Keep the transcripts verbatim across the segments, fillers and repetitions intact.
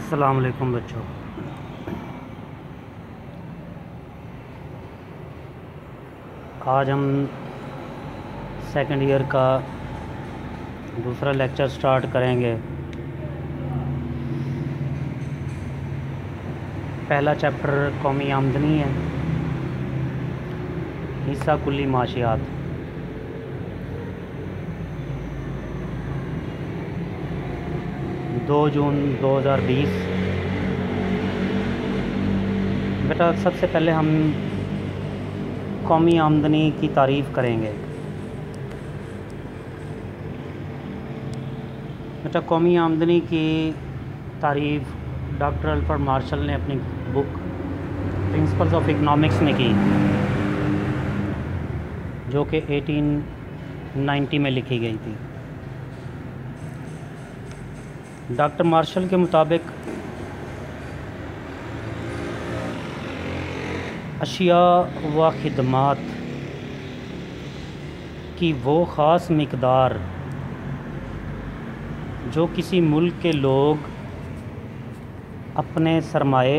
अस्सलाम वालेकुम बच्चों। आज हम सेकंड ईयर का दूसरा लेक्चर स्टार्ट करेंगे। पहला चैप्टर कौमी आमदनी है, हिस्सा कुल्ली माशियात। दो जून दो हज़ार बीस। बेटा सबसे पहले हम कौमी आमदनी की तारीफ़ करेंगे। बेटा कौमी आमदनी की तारीफ़ डॉक्टर अल्फ्रेड मार्शल ने अपनी बुक प्रिंसिपल्स ऑफ इकनॉमिक्स में की, जो कि अठारह सौ नब्बे में लिखी गई थी। डॉक्टर मार्शल के मुताबिक अशिया व खिदमात की वो ख़ास मिक़दार जो किसी मुल्क के लोग अपने सरमाए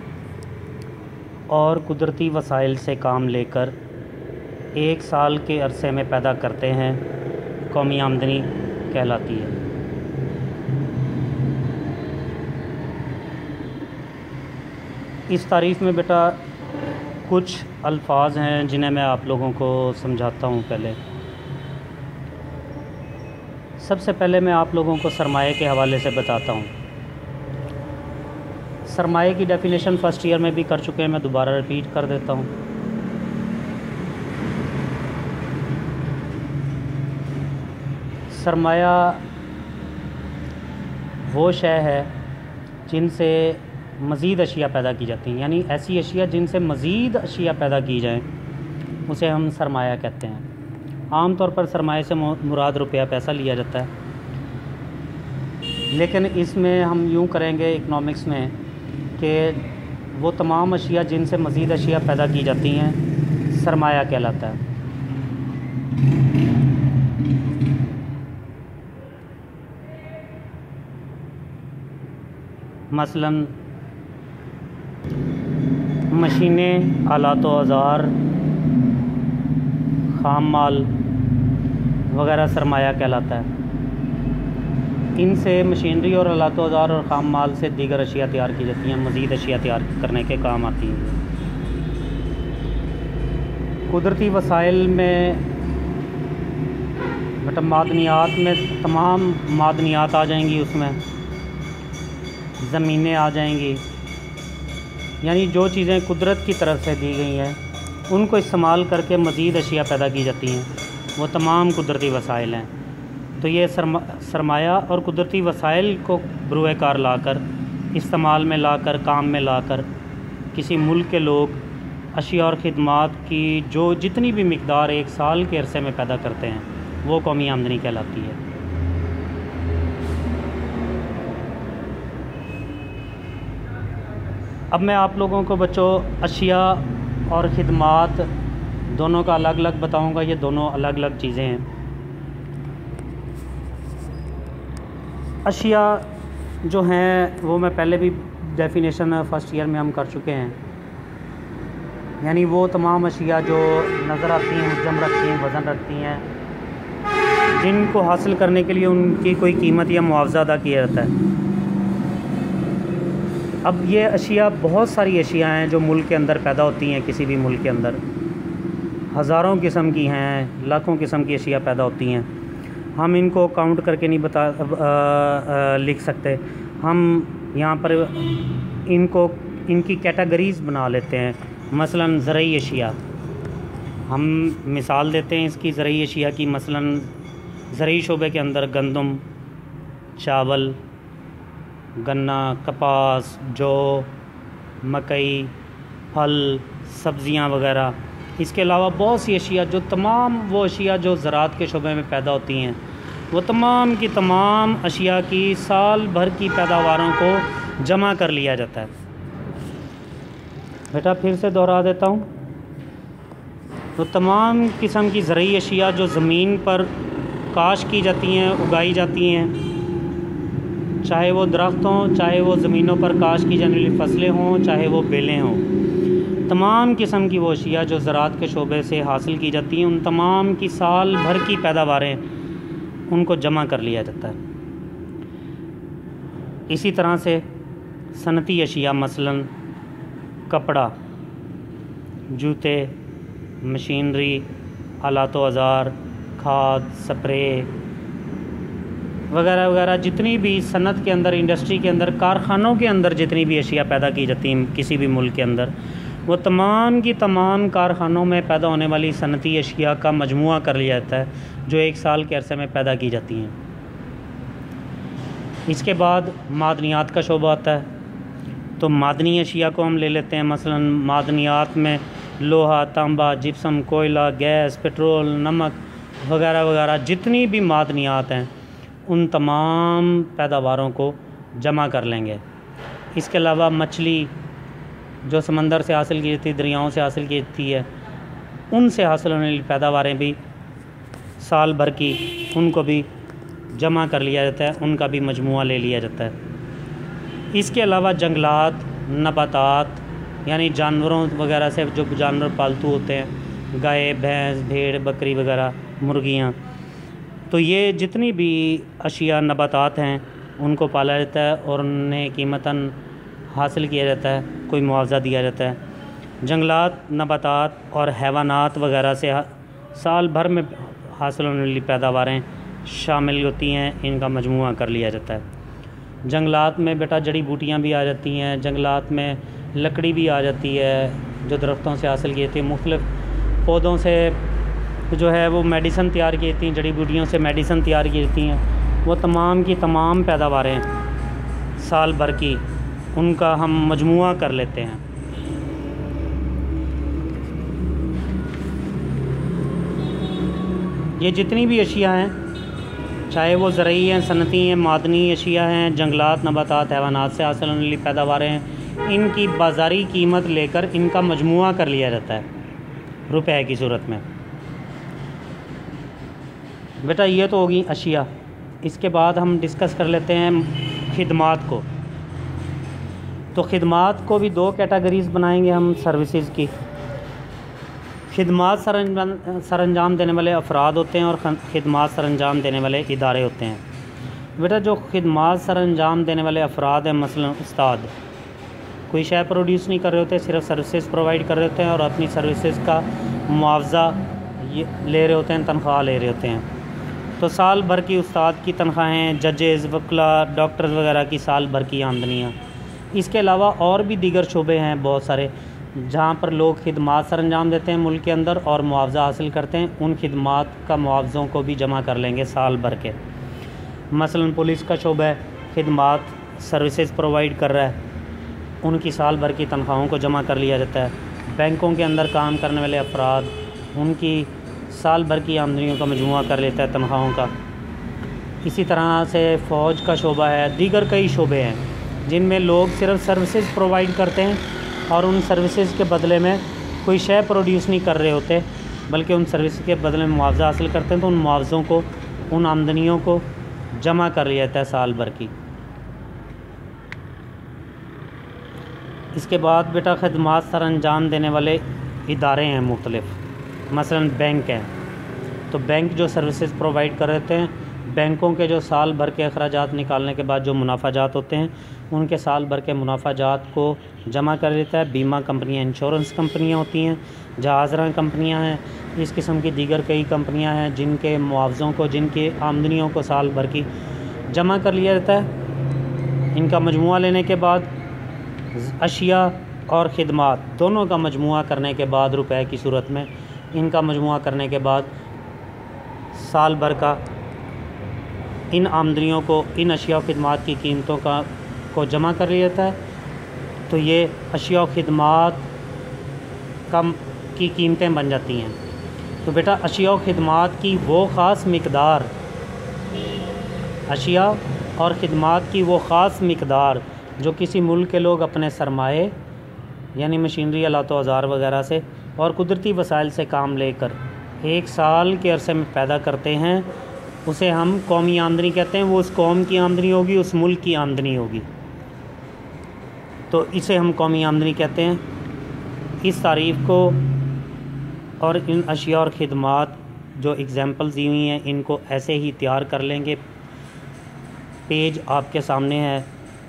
और कुदरती वसाइल से काम लेकर एक साल के अरसे में पैदा करते हैं, कौमी आमदनी कहलाती है। इस तारीफ़ में बेटा कुछ अल्फाज हैं जिन्हें मैं आप लोगों को समझाता हूँ। पहले सबसे पहले मैं आप लोगों को सरमाए के हवाले से बताता हूँ। सरमाए की डेफिनेशन फ़र्स्ट ईयर में भी कर चुके हैं, मैं दोबारा रिपीट कर देता हूँ। सरमाया वो शय है जिनसे मज़ीद अशिया पैदा की जाती हैं, यानी ऐसी अशिया जिनसे मज़ीद अशिया पैदा की जाएं, उसे हम सरमाया कहते हैं। आम तौर पर सरमाए से मुराद रुपया पैसा लिया जाता है, लेकिन इसमें हम यूँ करेंगे इकनॉमिक्स में कि वो तमाम अशिया जिनसे मज़ीद अशिया पैदा की जाती हैं सरमाया कहलाता है। मसलन मशीनें, आलात व औज़ार, ख़ाम माल वगैरह सरमाया कहलाता है। इनसे मशीनरी और आलात व औज़ार और ख़ाम माल से दीगर अशिया तैयार की जाती हैं, मज़ीद अशिया तैयार करने के काम आती हैं। कुदरती वसाइल में मतलब मादनियात में तमाम मादनियात आ जाएंगी, उसमें ज़मीनें आ जाएंगी, यानी जो चीज़ें कुदरत की तरफ से दी गई हैं उनको इस्तेमाल करके मज़ीद अशिया पैदा की जाती हैं, वो तमाम कुदरती वसाइल हैं। तो ये सरमा सरमाया और कुदरती वसाइल को बरूए कार लाकर, इस्तेमाल में लाकर, काम में लाकर किसी मुल्क के लोग अशिया और ख़िदमात की जो जितनी भी मिक़दार एक साल के अरसे में पैदा करते हैं, वो कौमी आमदनी कहलाती है। अब मैं आप लोगों को बच्चों अशिया और ख़िदमात दोनों का अलग अलग बताऊंगा। ये दोनों अलग अलग चीज़ें हैं। अशिया जो हैं वो मैं पहले भी डेफिनेशन फ़र्स्ट ईयर में हम कर चुके हैं, यानी वो तमाम अशिया जो नज़र आती हैं, हजम रखती हैं, वज़न रखती हैं, जिनको हासिल करने के लिए उनकी कोई कीमत या मुआवजा अदा किया जाता है। अब ये अशिया बहुत सारी अशिया हैं जो मुल्क के अंदर पैदा होती हैं। किसी भी मुल्क के अंदर हज़ारों किस्म की हैं, लाखों किस्म की अशिया पैदा होती हैं। हम इनको काउंट करके नहीं बता आ, आ, लिख सकते। हम यहाँ पर इनको इनकी कैटेगरीज़ बना लेते हैं। मसलन ज़रई अशिया, हम मिसाल देते हैं इसकी ज़रई अशिया की। मसलन ज़रई शोबे के अंदर गंदम, चावल, गन्ना, कपास, जौ, मकई, फल, सब्ज़ियाँ वगैरह। इसके अलावा बहुत सी अशिया, जो तमाम वो अशिया जो ज़राअत के शोबे में पैदा होती हैं, वो तमाम की तमाम अशिया की साल भर की पैदावारों को जमा कर लिया जाता है। बेटा फिर से दोहरा देता हूँ, तो तमाम किस्म की ज़रई अशिया जो ज़मीन पर काश की जाती हैं, उगाई जाती हैं, चाहे वो दरख्त हों, चाहे वो ज़मीनों पर काश्त की जाने वाली फसलें हों, चाहे वो बेलें हों, तमाम किस्म की वो अशिया जो ज़राअत के शोबे से हासिल की जाती हैं, उन तमाम की साल भर की पैदावारें उनको जमा कर लिया जाता है। इसी तरह से सनती अशिया मसलन कपड़ा, जूते, मशीनरी, आलात व औज़ार, खाद, स्प्रे वगैरह वगैरह, जितनी भी सनत के अंदर, इंडस्ट्री के अंदर, कारखानों के अंदर जितनी भी अशिया पैदा की जाती हैं किसी भी मुल्क के अंदर, वो तमाम की तमाम कारखानों में पैदा होने वाली सनती अशिया का मजमुआ कर लिया जाता है, जो एक साल के अरसे में पैदा की जाती हैं। इसके बाद मादनियात का शोबा आता है। तो मादनी अशिया को हम ले लेते हैं। मसलन मादनियात में लोहा, तांबा, जिप्सम, कोयला, गैस, पेट्रोल, नमक वगैरह वगैरह, जितनी भी मादनियात हैं उन तमाम पैदावारों को जमा कर लेंगे। इसके अलावा मछली जो समंदर से हासिल की जाती है, दरियाओं से हासिल की जाती है, उनसे हासिल होने वाली पैदावारें भी साल भर की, उनको भी जमा कर लिया जाता है, उनका भी मजमुआ ले लिया जाता है। इसके अलावा जंगलात, नबातात यानी जानवरों वगैरह से, जो जानवर पालतू होते हैं, गाय, भैंस, भेड़, बकरी वगैरह, मुर्गियाँ, तो ये जितनी भी अशिया नबातात हैं उनको पाला जाता है और उन्हें कीमतन हासिल किया जाता है, कोई मुआवज़ा दिया जाता है। जंगलात, नबातात और हैवानात वगैरह से साल भर में हासिल होने वाली पैदावारें शामिल होती हैं, इनका मजमुआ कर लिया जाता है। जंगलात में बेटा जड़ी बूटियाँ भी आ जाती हैं, जंगलात में लकड़ी भी आ जाती है जो दरख्तों से हासिल की जाती है, मुख्तलिफ़ पौधों से जो है वो मेडिसन तैयार की जाती हैं, जड़ी बूटियों से मेडिसन तैयार की जाती हैं। वो तमाम की तमाम पैदावारें साल भर की, उनका हम मजमुआ कर लेते हैं। ये जितनी भी अशिया हैं, चाहे वो ज़रई हैं, सनती हैं, मादनी अशिया हैं, जंगलात, नबातात, हैवानात से हासिल होने वाली पैदावारें हैं, इनकी बाज़ारी कीमत लेकर इनका मजमुआ कर लिया जाता है रुपए की सूरत में। बेटा ये तो होगी अशिया। इसके बाद हम डिस्कस कर लेते हैं खिदमात को। तो खिदमात को भी दो कैटेगरीज़ बनाएंगे हम सर्विसेज की। खिदमात सरंजाम सरंजाम देने वाले अफराद होते हैं और खिदमात सरंजाम देने वाले इदारे होते हैं। बेटा जो खिदमात सरंजाम देने वाले अफराद हैं, मसलन उस्ताद कोई शय प्रोड्यूस नहीं कर रहे होते, सिर्फ सर्विसेज प्रोवाइड कर रहे होते हैं और अपनी सर्विसेज का मुआवज़ा ये ले रहे होते हैं, तनख्वाह ले रहे होते हैं। तो साल भर की उस्ताद की तनख्वाहें, जजेज़, वकला, डॉक्टर्स वगैरह की साल भर की आमदनियाँ। इसके अलावा और भी दीगर शोबे हैं बहुत सारे जहाँ पर लोग खिदमात सरंजाम देते हैं मुल्क के अंदर और मुआवज़ा हासिल करते हैं। उन खिदमात का मुआवज़ों को भी जमा कर लेंगे साल भर के। मसलन पुलिस का शोबा है, खिदमात सर्विसेज प्रोवाइड कर रहा है, उनकी साल भर की तनख्वाहों को जमा कर लिया जाता है। बैंकों के अंदर काम करने वाले अफराद, उनकी साल भर की आमदनियों का मजमुआ कर लेता है तनख्वाहों का। इसी तरह से फ़ौज का शोबा है, दीगर कई शोबे हैं जिनमें लोग सिर्फ सर्विसेज प्रोवाइड करते हैं और उन सर्विसेज के बदले में कोई शय प्रोड्यूस नहीं कर रहे होते, बल्कि उन सर्विस के बदले में मुआवज़ा हासिल करते हैं। तो उन मुआवज़ों को, उन आमदनियों को जमा कर लिया जाता है साल भर की। इसके बाद बेटा खिदमात सर अंजाम देने वाले इदारे हैं मुख्तलिफ़, मसलन बैंक हैं। तो बैंक जो सर्विसेज प्रोवाइड कर रहे हैं, बैंकों के जो साल भर के अखराजात निकालने के बाद जो मुनाफाजात होते हैं, उनके साल भर के मुनाफाजात को जमा कर लेता है। बीमा कंपनियां, इंश्योरेंस कंपनियां होती हैं, जहाज़रान कंपनियां हैं, इस किस्म की दीगर कई कंपनियां हैं जिनके मुआवज़ों को, जिनकी आमदनियों को साल भर की जमा कर लिया जाता है। इनका मजमुआ लेने के बाद अशिया और ख़िदमात दोनों का मजमुआ करने के बाद रुपए की सूरत में इनका मजमुआ करने के बाद साल भर का इन आमदनियों को, इन अशिया और ख़िदमात की कीमतों का को जमा कर लिया जाता है। तो ये अशिया और ख़िदमात कम की कीमतें बन जाती हैं। तो बेटा अशिया और ख़िदमात की वो ख़ास मिक़दार, अशिया और ख़िदमात की वो ख़ास मिक़दार जो किसी मुल्क के लोग अपने सरमाए यानी मशीनरी, आलात औज़ार वगैरह से और कुदरती वसाइल से काम लेकर एक साल के अरसे में पैदा करते हैं, उसे हम कौमी आमदनी कहते हैं। वो उस कौम की आमदनी होगी, उस मुल्क की आमदनी होगी, तो इसे हम कौमी आमदनी कहते हैं। इस तारीफ़ को और इन अशिया और ख़िदमात जो एग्ज़ाम्पल्स दी हुई हैं इनको ऐसे ही तैयार कर लेंगे। पेज आपके सामने है।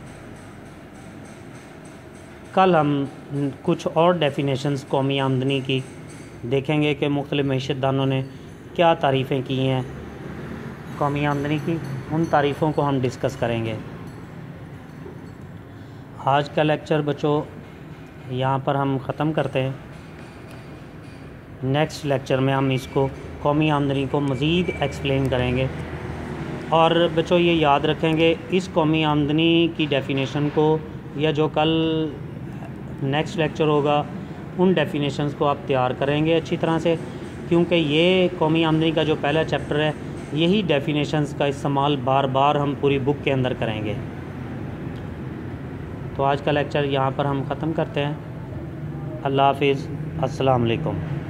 कल हम कुछ और डेफिनेशंस कौमी आमदनी की देखेंगे कि मुख्तलिफ़ मईशतदानों ने क्या तारीफ़ें की हैं कौमी आमदनी की, उन तारीफ़ों को हम डिस्कस करेंगे। आज का लेक्चर बच्चों यहाँ पर हम ख़त्म करते हैं। नेक्स्ट लेक्चर में हम इसको कौमी आमदनी को मज़ीद एक्सप्लेन करेंगे। और बच्चों ये याद रखेंगे, इस कौमी आमदनी की डेफिनेशन को या जो कल नेक्स्ट लेक्चर होगा उन डेफिनेशंस को आप तैयार करेंगे अच्छी तरह से, क्योंकि ये कौमी आमदनी का जो पहला चैप्टर है यही डेफिनेशंस का इस्तेमाल बार बार हम पूरी बुक के अंदर करेंगे। तो आज का लेक्चर यहाँ पर हम ख़त्म करते हैं। अल्लाह हाफ़िज़, अस्सलाम वालेकुम।